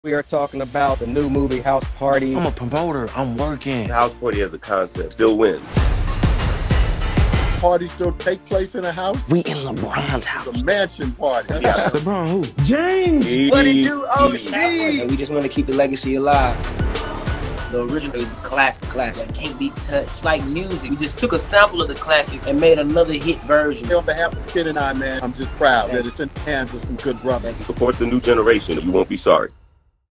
We are talking about the new movie House Party. I'm a promoter. I'm working. House Party as a concept still wins. Parties still take place in a house. We in LeBron's house. It's a mansion party. Yeah. LeBron who? James! What it do, OG? And we just want to keep the legacy alive. The original is a classic. It can't be touched. Like music, we just took a sample of the classic and made another hit version. On behalf of Kid and I, man, I'm just proud that it's in the hands of some good brothers. Support the new generation. You won't be sorry.